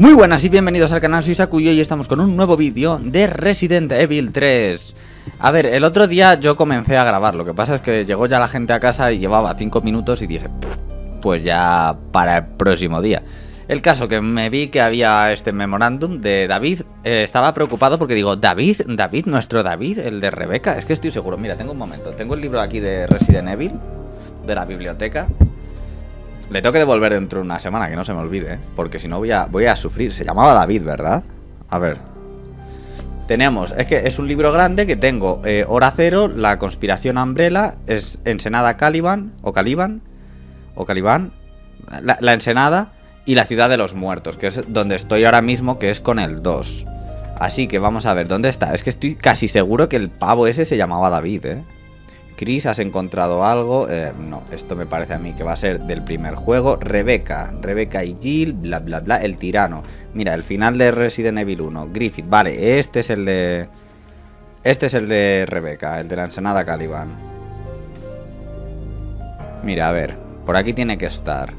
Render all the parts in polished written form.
Muy buenas y bienvenidos al canal, soy Saku y hoy estamos con un nuevo vídeo de Resident Evil 3. A ver, el otro día yo comencé a grabar, lo que pasa es que llegó ya la gente a casa y llevaba 5 minutos y dije, pues ya para el próximo día. El caso que me vi que había este memorándum de David, estaba preocupado porque digo, David, nuestro David, el de Rebeca, es que estoy seguro, mira, tengo un momento, tengo el libro aquí de Resident Evil, de la biblioteca. Le tengo que devolver dentro de una semana, que no se me olvide, porque si no voy a sufrir. Se llamaba David, ¿verdad? A ver. Tenemos, es que es un libro grande que tengo Hora Cero, La Conspiración Umbrella, es Ensenada Caliban, la Ensenada y La Ciudad de los Muertos, que es donde estoy ahora mismo, que es con el 2. Así que vamos a ver, ¿dónde está? Es que estoy casi seguro que el pavo ese se llamaba David, ¿eh? Chris, ¿has encontrado algo? No, esto me parece a mí que va a ser del primer juego. Rebeca y Jill, bla bla bla, el tirano. Mira, el final de Resident Evil 1. Griffith, vale, este es el de Rebeca, el de la Ensenada Caliban. Mira, a ver, por aquí tiene que estar.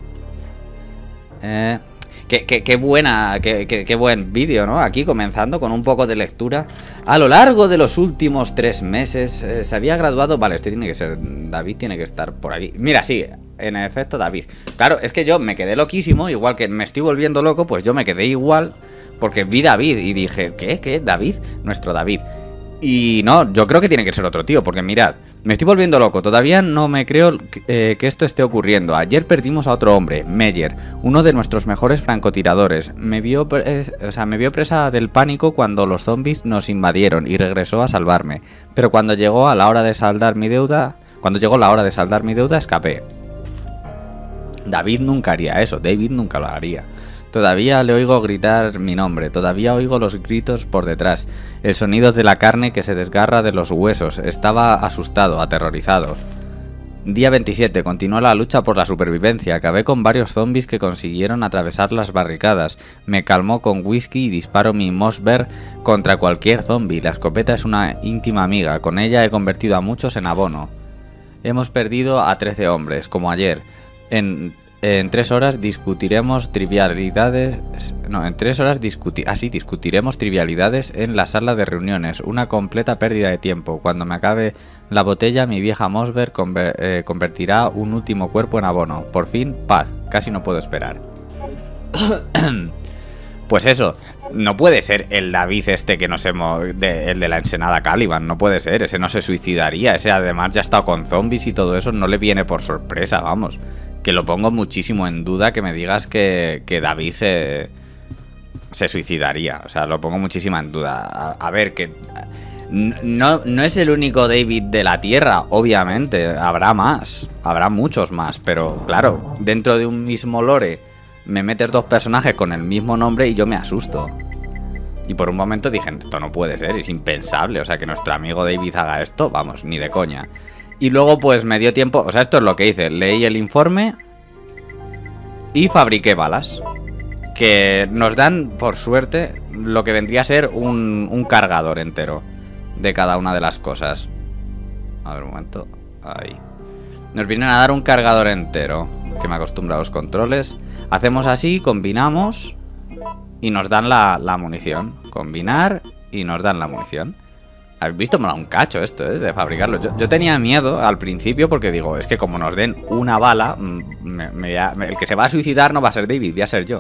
Qué buen vídeo, ¿no? Aquí comenzando con un poco de lectura. A lo largo de los últimos 3 meses se había graduado. Vale, este tiene que ser David, tiene que estar por aquí. Mira, sí, en efecto David. Claro, es que yo me quedé loquísimo. Igual que me estoy volviendo loco, pues yo me quedé igual. Porque vi David y dije, ¿qué? ¿David? Nuestro David. Y no, yo creo que tiene que ser otro tío, porque mirad, me estoy volviendo loco, todavía no me creo que esto esté ocurriendo. Ayer perdimos a otro hombre, Meyer, uno de nuestros mejores francotiradores. Me vio presa del pánico cuando los zombies nos invadieron y regresó a salvarme. Pero cuando llegó la hora de saldar mi deuda, escapé. David nunca haría eso, David nunca lo haría. Todavía le oigo gritar mi nombre, todavía oigo los gritos por detrás, el sonido de la carne que se desgarra de los huesos. Estaba asustado, aterrorizado. Día 27, continuó la lucha por la supervivencia, acabé con varios zombies que consiguieron atravesar las barricadas. Me calmó con whisky y disparo mi Mossberg contra cualquier zombie. La escopeta es una íntima amiga, con ella he convertido a muchos en abono. Hemos perdido a 13 hombres, como ayer. En 3 horas discutiremos trivialidades. No, en 3 horas discutiremos trivialidades en la sala de reuniones. Una completa pérdida de tiempo. Cuando me acabe la botella, mi vieja Mossberg convertirá un último cuerpo en abono. Por fin, paz. Casi no puedo esperar. Pues eso, no puede ser el David este que nos el de la Ensenada Caliban. No puede ser, ese no se suicidaría. Ese además ya ha estado con zombies y todo eso. No le viene por sorpresa, vamos. Que lo pongo muchísimo en duda que me digas que David se suicidaría. O sea, lo pongo muchísimo en duda. A ver, que no es el único David de la Tierra, obviamente. Habrá más, habrá muchos más. Pero claro, dentro de un mismo lore me metes 2 personajes con el mismo nombre y yo me asusto. Y por un momento dije, esto no puede ser, es impensable. O sea, que nuestro amigo David haga esto, vamos, ni de coña. Y luego pues me dio tiempo, o sea, esto es lo que hice, leí el informe y fabriqué balas. Que nos dan, por suerte, lo que vendría a ser un cargador entero de cada una de las cosas. A ver, un momento, ahí. Nos vienen a dar un cargador entero, que me acostumbra a los controles. Hacemos así, combinamos y nos dan la munición. Combinar y nos dan la munición. ¿Habéis visto? Me da un cacho esto, de fabricarlo. Yo tenía miedo al principio porque digo, es que como nos den una bala, el que se va a suicidar no va a ser David, voy a ser yo.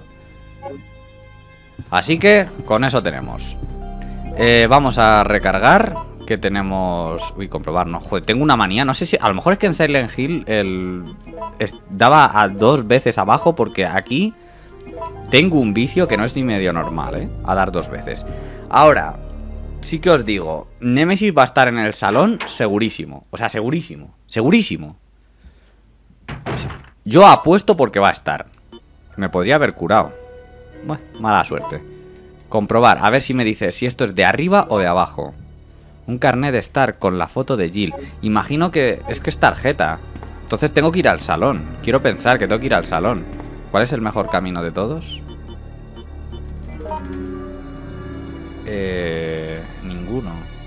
Así que con eso tenemos. Vamos a recargar, que tenemos... Uy, comprobar, no, joder, tengo una manía, no sé si... A lo mejor es que en Silent Hill daba a 2 veces abajo, porque aquí tengo un vicio que no es ni medio normal, a dar 2 veces. Ahora... Sí que os digo, Nemesis va a estar en el salón segurísimo. O sea, segurísimo. Segurísimo. Yo apuesto porque va a estar. Me podría haber curado. Bueno, mala suerte. Comprobar, a ver si me dice si esto es de arriba o de abajo. Un carnet de estar con la foto de Jill. Imagino que es tarjeta. Entonces tengo que ir al salón. Quiero pensar que tengo que ir al salón. ¿Cuál es el mejor camino de todos? Ninguno.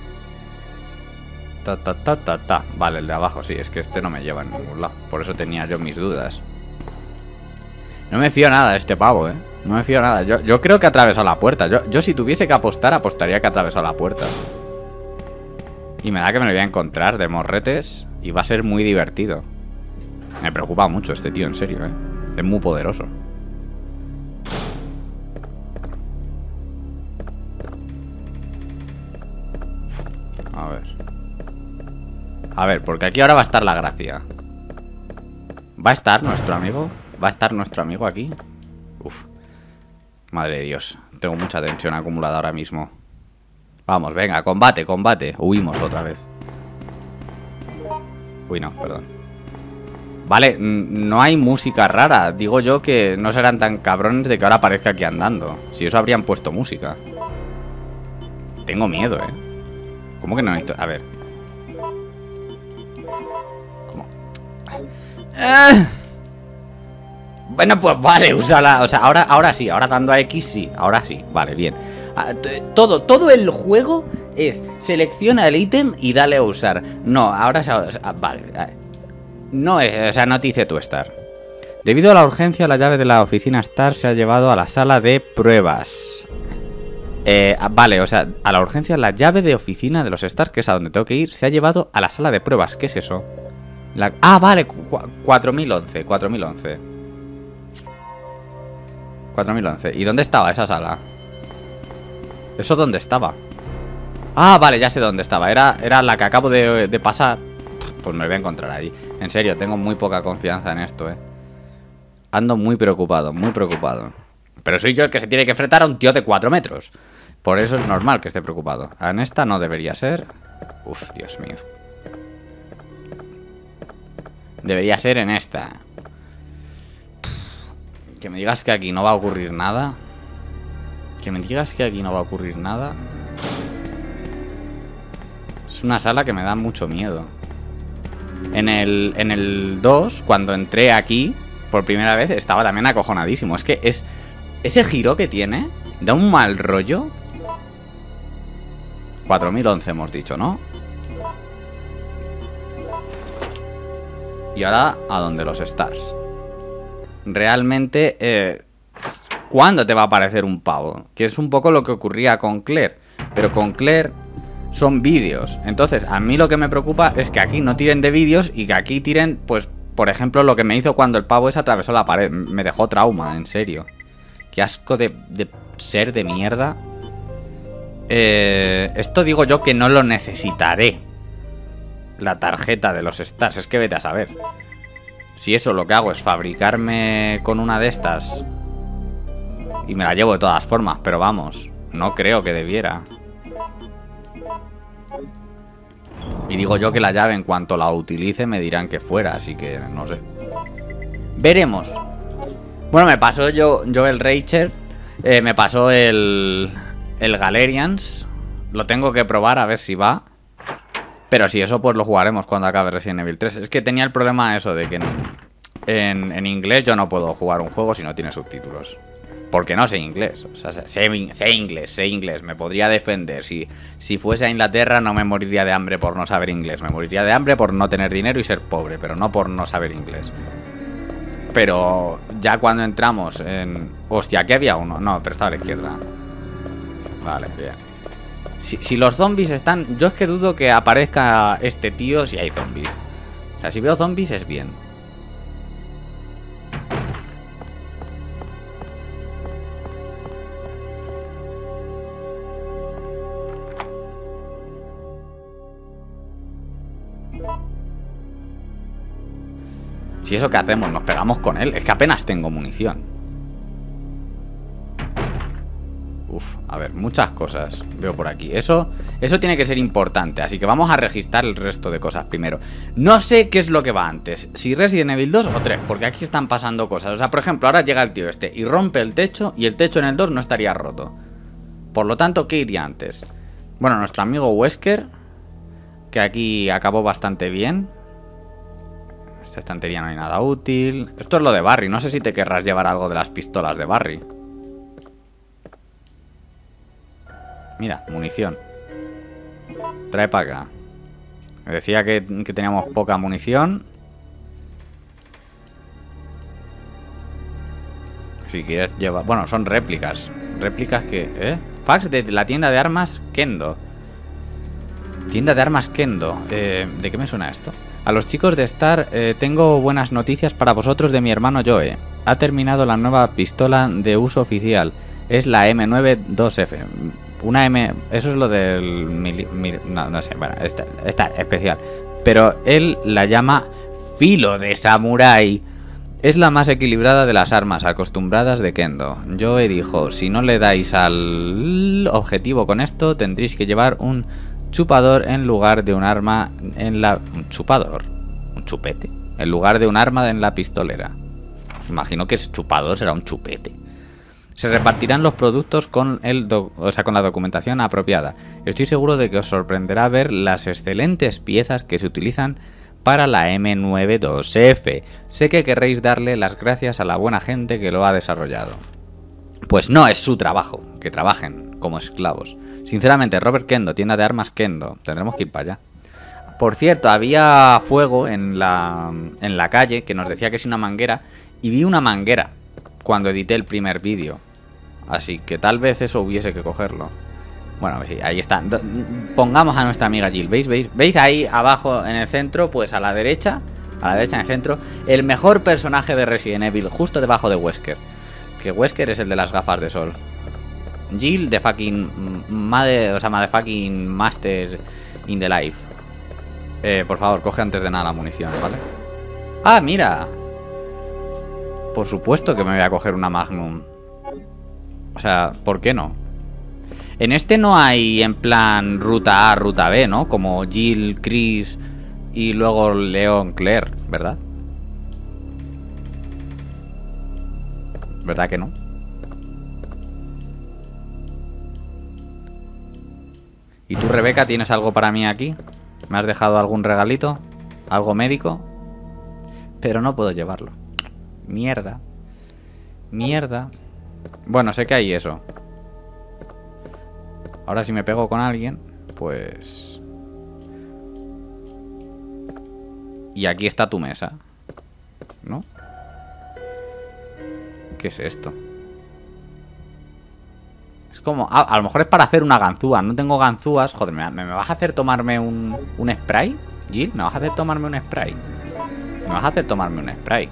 Vale, el de abajo, sí, es que este no me lleva en ningún lado. Por eso tenía yo mis dudas. No me fío nada de este pavo, No me fío nada. Yo creo que atravesó la puerta. Yo si tuviese que apostar, apostaría que atravesó la puerta. Y me da que me lo voy a encontrar de morretes. Y va a ser muy divertido. Me preocupa mucho este tío, en serio, ¿eh? Es muy poderoso. A ver. A ver, porque aquí ahora va a estar la gracia. ¿Va a estar nuestro amigo? ¿Va a estar nuestro amigo aquí? Uf. Madre de Dios. Tengo mucha tensión acumulada ahora mismo. Vamos, venga, combate, combate. Huimos otra vez. Uy, no, perdón. Vale, no hay música rara. Digo yo que no serán tan cabrones de que ahora aparezca aquí andando. Si eso habrían puesto música. Tengo miedo, ¿eh? ¿Cómo que no necesito? A ver. ¿Cómo? Bueno, pues vale, úsala. O sea, ahora sí, ahora dando a X sí. Ahora sí, vale, bien. Todo el juego es selecciona el ítem y dale a usar. No, ahora vale. No es, o sea, no te dice tu Star. Debido a la urgencia, la llave de la oficina Star se ha llevado a la sala de pruebas. Vale, o sea, a la urgencia, la llave de oficina de los Stars, que es a donde tengo que ir, se ha llevado a la sala de pruebas. ¿Qué es eso? Vale, 4011. 4011. ¿Y dónde estaba esa sala? ¿Eso dónde estaba? Ah, vale, ya sé dónde estaba. Era la que acabo de pasar. Pues me voy a encontrar ahí. En serio, tengo muy poca confianza en esto, Ando muy preocupado, muy preocupado. Pero soy yo el que se tiene que enfrentar a un tío de 4 metros. Por eso es normal que esté preocupado. En esta no debería ser. Uf, Dios mío. Debería ser en esta. Que me digas que aquí no va a ocurrir nada. Que me digas que aquí no va a ocurrir nada. Es una sala que me da mucho miedo. En el 2, cuando entré aquí por primera vez, estaba también acojonadísimo. Es que ese giro que tiene da un mal rollo. 4011 hemos dicho, ¿no? Y ahora a donde los Stars. Realmente, ¿cuándo te va a aparecer un pavo? Que es un poco lo que ocurría con Claire. Pero con Claire son vídeos. Entonces, a mí lo que me preocupa es que aquí no tiren de vídeos y que aquí tiren, pues, por ejemplo, lo que me hizo cuando el pavo ese atravesó la pared. Me dejó trauma, en serio. Qué asco de ser de mierda. Esto digo yo que no lo necesitaré. La tarjeta de los Stars. Es que vete a saber. Si eso lo que hago es fabricarme con una de estas y me la llevo de todas formas. Pero vamos, no creo que debiera. Y digo yo que la llave, en cuanto la utilice, me dirán que fuera. Así que no sé. Veremos. Bueno, me pasó yo el Racher. Me pasó el Galerians. Lo tengo que probar a ver si va. Pero si eso, pues lo jugaremos cuando acabe Resident Evil 3. Es que tenía el problema eso de que en inglés yo no puedo jugar un juego si no tiene subtítulos. Porque no sé inglés. O sea, sé inglés. Me podría defender. Si fuese a Inglaterra no me moriría de hambre por no saber inglés. Me moriría de hambre por no tener dinero y ser pobre. Pero no por no saber inglés. Pero ya cuando entramos en... Hostia, aquí había uno. No, pero estaba a la izquierda. Vale, bien. Si los zombies están... Yo es que dudo que aparezca este tío si hay zombies. O sea, si veo zombies es bien. Si eso que hacemos, nos pegamos con él. Es que apenas tengo munición. Uf, a ver, muchas cosas veo por aquí. Eso tiene que ser importante. Así que vamos a registrar el resto de cosas primero. No sé qué es lo que va antes, si Resident Evil 2 o 3, porque aquí están pasando cosas. O sea, por ejemplo, ahora llega el tío este y rompe el techo, y el techo en el 2 no estaría roto. Por lo tanto, ¿qué iría antes? Bueno, nuestro amigo Wesker, que aquí acabó bastante bien. En esta estantería no hay nada útil. Esto es lo de Barry. No sé si te querrás llevar algo de las pistolas de Barry. Mira, munición. Trae para acá. Me decía que teníamos poca munición. Si quieres llevar... Bueno, son réplicas. Réplicas que... ¿eh? Fax de la tienda de armas Kendo. Tienda de armas Kendo. ¿De qué me suena esto? A los chicos de Star, tengo buenas noticias para vosotros de mi hermano Joe. Ha terminado la nueva pistola de uso oficial. Es la M92F. Una M... Eso es lo del... no sé, bueno, esta especial. Pero él la llama filo de samurái. Es la más equilibrada de las armas acostumbradas de Kendo. Joe dijo, si no le dais al objetivo con esto, tendréis que llevar un chupador en lugar de un arma en la... ¿Un chupador? ¿Un chupete? En lugar de un arma en la pistolera. Imagino que el chupador será un chupete. Se repartirán los productos con con la documentación apropiada. Estoy seguro de que os sorprenderá ver las excelentes piezas que se utilizan para la M92F. Sé que querréis darle las gracias a la buena gente que lo ha desarrollado. Pues no es su trabajo, que trabajen como esclavos. Sinceramente, Robert Kendo, tienda de armas Kendo. Tendremos que ir para allá. Por cierto, había fuego en la calle que nos decía que es una manguera. Y vi una manguera cuando edité el primer vídeo. Así que tal vez eso hubiese que cogerlo. Bueno, sí, ahí está. Pongamos a nuestra amiga Jill. ¿Veis ahí abajo en el centro? Pues a la derecha en el centro, el mejor personaje de Resident Evil, justo debajo de Wesker. Que Wesker es el de las gafas de sol. Jill de fucking motherfucking master in the life. Por favor, coge antes de nada la munición, ¿vale? ¡Ah, mira! Por supuesto que me voy a coger una Magnum. O sea, ¿por qué no? En este no hay en plan ruta A, ruta B, ¿no? Como Jill, Chris y luego Leon, Claire, ¿verdad? ¿Verdad que no? ¿Y tú, Rebeca, tienes algo para mí aquí? ¿Me has dejado algún regalito? ¿Algo médico? Pero no puedo llevarlo. Mierda. Mierda. Bueno, sé que hay eso. Ahora si me pego con alguien, pues... Y aquí está tu mesa, ¿no? ¿Qué es esto? Es como... a lo mejor es para hacer una ganzúa. No tengo ganzúas. Joder, ¿me vas a hacer tomarme un spray? Jill, ¿me vas a hacer tomarme un spray? ¿Me vas a hacer tomarme un spray?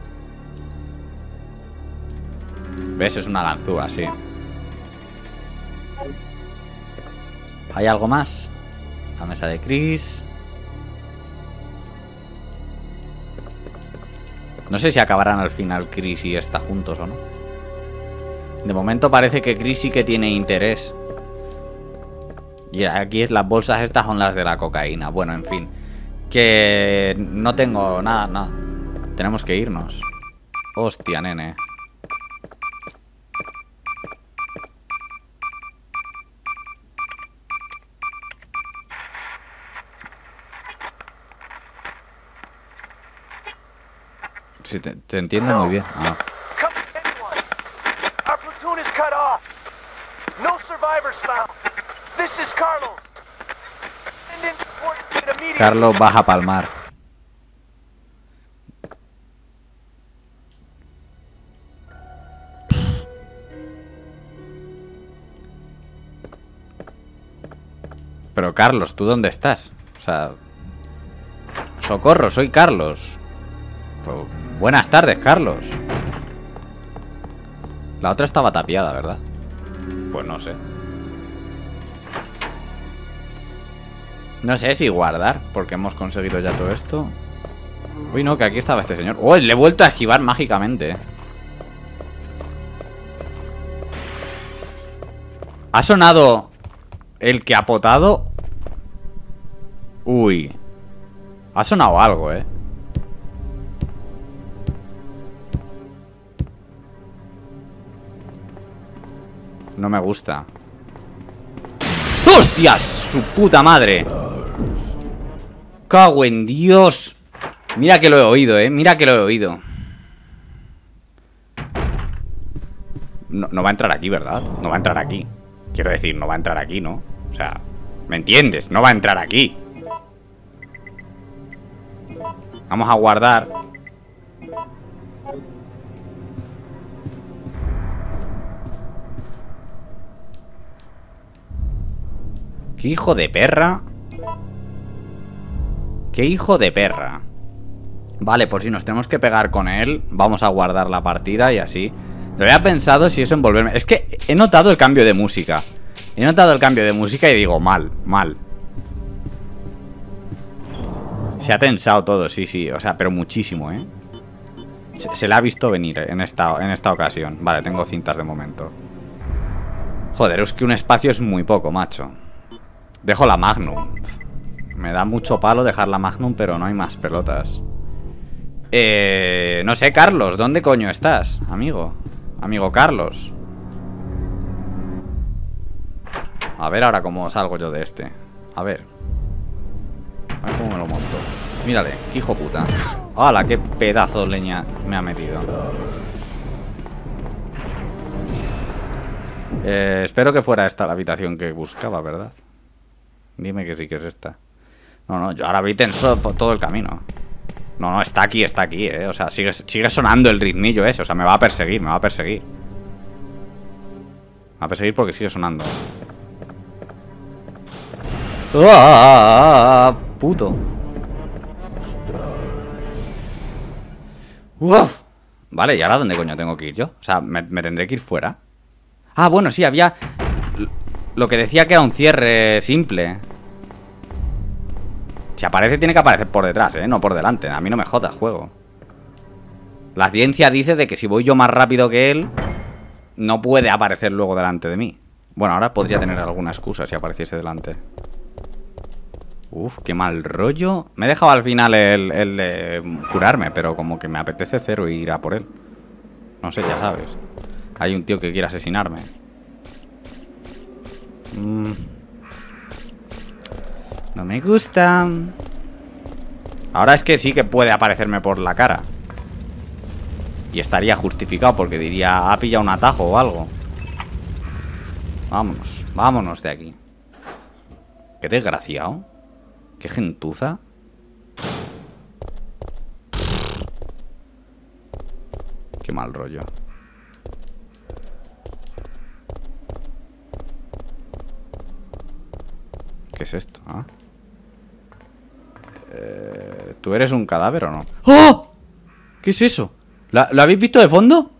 ¿Ves? Es una ganzúa, sí. ¿Hay algo más? La mesa de Chris. No sé si acabarán al final Chris y esta juntos o no. De momento parece que Chris sí que tiene interés. Y aquí las bolsas estas son las de la cocaína. Bueno, en fin. Que no tengo nada. Tenemos que irnos. Hostia, nene. Sí, te entiendo muy bien. No. Carlos baja pa'l mar. Pero Carlos, ¿tú dónde estás? O sea... Socorro, soy Carlos. Pero, buenas tardes, Carlos. La otra estaba tapiada, ¿verdad? Pues no sé. No sé si guardar, porque hemos conseguido ya todo esto. Uy, no, que aquí estaba este señor. ¡Oh! Le he vuelto a esquivar mágicamente. ¿Ha sonado el que ha potado? Uy. Ha sonado algo, ¿eh? No me gusta. ¡Hostias! ¡Su puta madre! ¡Cago en Dios! Mira que lo he oído, mira que lo he oído. No va a entrar aquí, ¿verdad? No va a entrar aquí. Quiero decir, no va a entrar aquí, ¿no? O sea, ¿me entiendes? No va a entrar aquí. Vamos a guardar. ¡Qué hijo de perra! ¡Qué hijo de perra! Vale, por si nos tenemos que pegar con él, vamos a guardar la partida y así. Lo había pensado si eso envolverme. Es que he notado el cambio de música. He notado el cambio de música y digo, mal, mal. Se ha tensado todo, sí, sí. O sea, pero muchísimo, ¿eh? Se le ha visto venir en esta ocasión. Vale, tengo cintas de momento. Joder, es que un espacio es muy poco, macho. Dejo la Magnum. Me da mucho palo dejar la Magnum, pero no hay más pelotas. No sé, Carlos, ¿dónde coño estás, amigo? Amigo Carlos. A ver ahora cómo salgo yo de este. A ver cómo me lo monto. Mírale, qué hijo puta. ¡Hala, qué pedazo de leña me ha metido! Espero que fuera esta la habitación que buscaba, ¿verdad? Dime que sí que es esta. No, yo ahora vi tenso todo el camino. No, está aquí, O sea, sigue sonando el ritmillo ese. O sea, me va a perseguir, Me va a perseguir porque sigue sonando. ¡Ah! Puto. ¡Uf! Vale, ¿y ahora dónde coño tengo que ir yo? O sea, ¿me tendré que ir fuera? Ah, bueno, sí, había... Lo que decía que era un cierre simple. Si aparece, tiene que aparecer por detrás, no por delante. A mí no me jodas, juego. La ciencia dice de que si voy yo más rápido que él, no puede aparecer luego delante de mí. Bueno, ahora podría tener alguna excusa si apareciese delante. Uf, qué mal rollo. Me he dejado al final el de curarme, pero como que me apetece cero ir a por él. No sé, ya sabes. Hay un tío que quiere asesinarme. No me gusta. Ahora es que sí que puede aparecerme por la cara. Y estaría justificado porque diría, ha pillado un atajo o algo. Vámonos de aquí. Qué desgraciado. Qué gentuza. Qué mal rollo. ¿Qué es esto? ¿Ah? ¿Tú eres un cadáver o no? ¡Oh! ¿Qué es eso? ¿Lo habéis visto de fondo?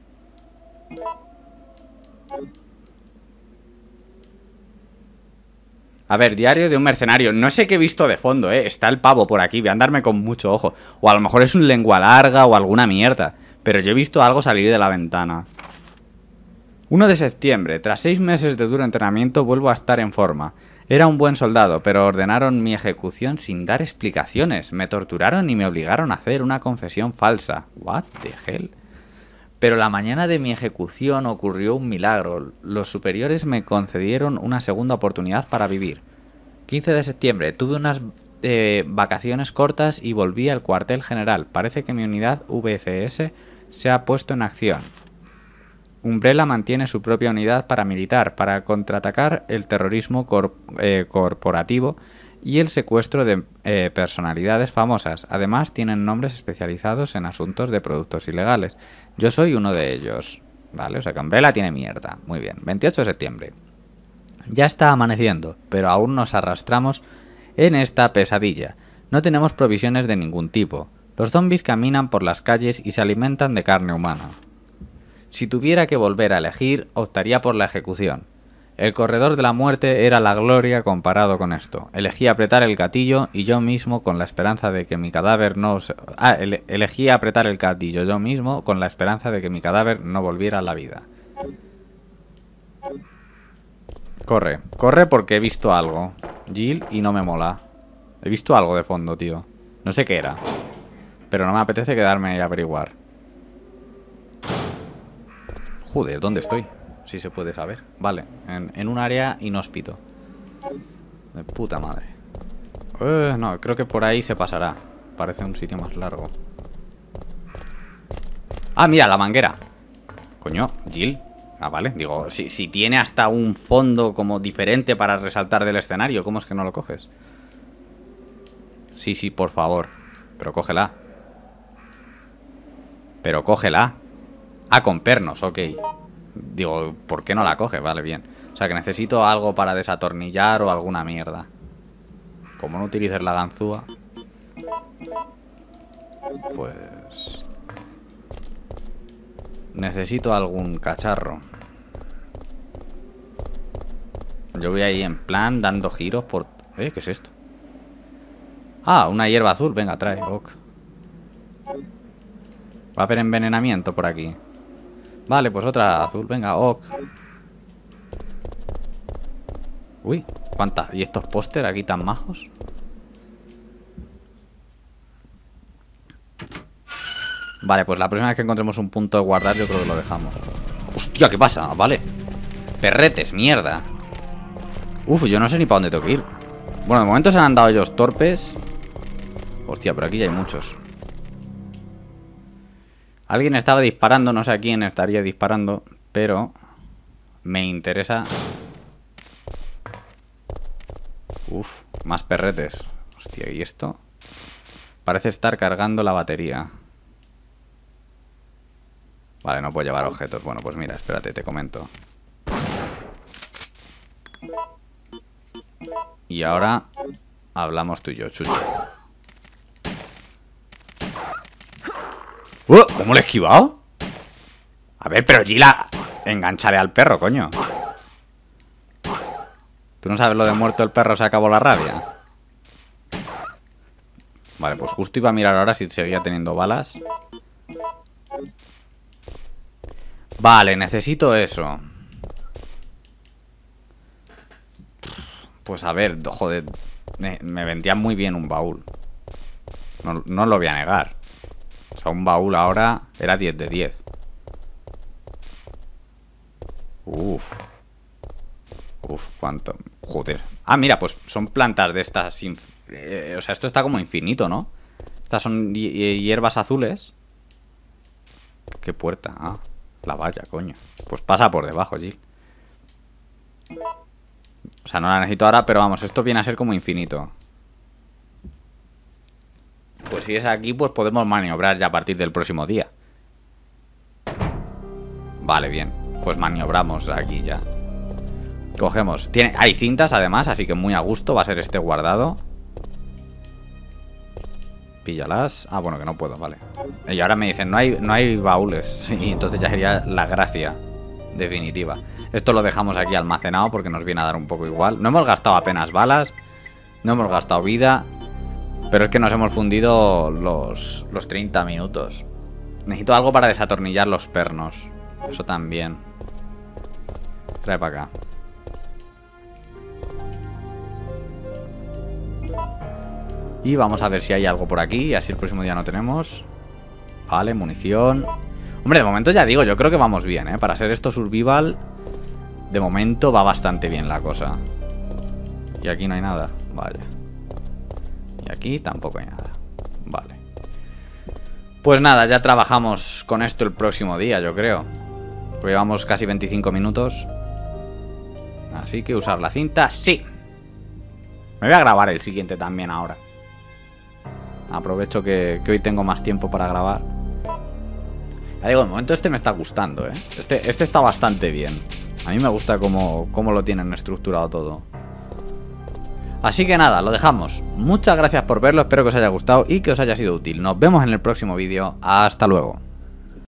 A ver, diario de un mercenario. No sé qué he visto de fondo, Está el pavo por aquí. Voy a andarme con mucho ojo. O a lo mejor es un lengua larga o alguna mierda. Pero yo he visto algo salir de la ventana. 1 de septiembre. Tras 6 meses de duro entrenamiento vuelvo a estar en forma. Era un buen soldado, pero ordenaron mi ejecución sin dar explicaciones. Me torturaron y me obligaron a hacer una confesión falsa. What the hell? Pero la mañana de mi ejecución ocurrió un milagro. Los superiores me concedieron una segunda oportunidad para vivir. 15 de septiembre. Tuve unas vacaciones cortas y volví al cuartel general. Parece que mi unidad VCS se ha puesto en acción. Umbrella mantiene su propia unidad paramilitar para contraatacar el terrorismo corporativo y el secuestro de personalidades famosas. Además, tienen nombres especializados en asuntos de productos ilegales. Yo soy uno de ellos. Vale, o sea que Umbrella tiene mierda. Muy bien. 28 de septiembre. Ya está amaneciendo, pero aún nos arrastramos en esta pesadilla. No tenemos provisiones de ningún tipo. Los zombies caminan por las calles y se alimentan de carne humana. Si tuviera que volver a elegir, optaría por la ejecución. El corredor de la muerte era la gloria comparado con esto. Elegí apretar el gatillo y yo mismo con la esperanza de que mi cadáver no... elegí apretar el gatillo yo mismo con la esperanza de que mi cadáver no volviera a la vida. Corre porque he visto algo, Jill, y no me mola. He visto algo de fondo, tío. No sé qué era, pero no me apetece quedarme y averiguar. Joder, ¿dónde estoy? Si se puede saber. Vale, en un área inhóspito. De puta madre. No, creo que por ahí se pasará. Parece un sitio más largo. Ah, mira, la manguera. Coño, Jill. Ah, vale, digo, si tiene hasta un fondo como diferente para resaltar del escenario, ¿cómo es que no lo coges? Sí, por favor. Pero cógela. Pero cógela. Ah, con pernos, ok. Digo, ¿por qué no la coge? Vale, bien. O sea, que necesito algo para desatornillar o alguna mierda. Como no utilices la ganzúa, pues... necesito algún cacharro. Yo voy ahí en plan dando giros por... ¿qué es esto? Ah, una hierba azul. Venga, trae. Ok. Va a haber envenenamiento por aquí. Vale, pues otra azul. Venga, ok. Uy, ¿cuántas? ¿Y estos póster aquí tan majos? Vale, pues la próxima vez que encontremos un punto de guardar yo creo que lo dejamos. Hostia, ¿qué pasa? Vale. Perretes, mierda. Uf, yo no sé ni para dónde tengo que ir. Bueno, de momento se han dado ellos torpes. Hostia, pero aquí ya hay muchos. Alguien estaba disparando, no sé a quién estaría disparando, pero me interesa. Uf, más perretes. Hostia, ¿y esto? Parece estar cargando la batería. Vale, no puedo llevar objetos. Bueno, pues mira, espérate, te comento. Y ahora hablamos tú y yo, Chucho. ¿Cómo le he esquivado? A ver, pero Gila, engancharé al perro, coño. ¿Tú no sabes lo de muerto el perro se acabó la rabia? Vale, pues justo iba a mirar ahora si seguía teniendo balas. Vale, necesito eso. Pues a ver, joder, me vendría muy bien un baúl. No lo voy a negar. O sea, un baúl ahora era 10 de 10. Uf, cuánto. Joder. Ah, mira, pues son plantas de estas. O sea, esto está como infinito, ¿no? Estas son hierbas azules. ¿Qué puerta? Ah, la valla, coño. Pues pasa por debajo, Gil. O sea, no la necesito ahora, pero vamos, esto viene a ser como infinito. Pues si es aquí, pues podemos maniobrar ya a partir del próximo día. Vale, bien. Pues maniobramos aquí ya. Cogemos. Hay cintas además, así que muy a gusto va a ser este guardado. Píllalas. Ah, bueno, que no puedo, vale. Y ahora me dicen, no hay baúles. Y entonces ya sería la gracia definitiva. Esto lo dejamos aquí almacenado porque nos viene a dar un poco igual. No hemos gastado apenas balas. No hemos gastado vida. Pero es que nos hemos fundido los 30 minutos. Necesito algo para desatornillar los pernos. Eso también. Trae para acá. Y vamos a ver si hay algo por aquí. Así el próximo día no tenemos. Vale, munición. Hombre, de momento ya digo, yo creo que vamos bien, ¿eh? Para ser esto survival, de momento va bastante bien la cosa. Y aquí no hay nada. Vaya. Y aquí tampoco hay nada. Vale. Pues nada, ya trabajamos con esto el próximo día, yo creo. Porque llevamos casi 25 minutos. Así que usar la cinta, sí. Me voy a grabar el siguiente también ahora. Aprovecho que hoy tengo más tiempo para grabar. Ya digo, de momento este me está gustando, ¿eh? Este está bastante bien. A mí me gusta cómo lo tienen estructurado todo. Así que nada, lo dejamos. Muchas gracias por verlo, espero que os haya gustado y que os haya sido útil. Nos vemos en el próximo vídeo. Hasta luego.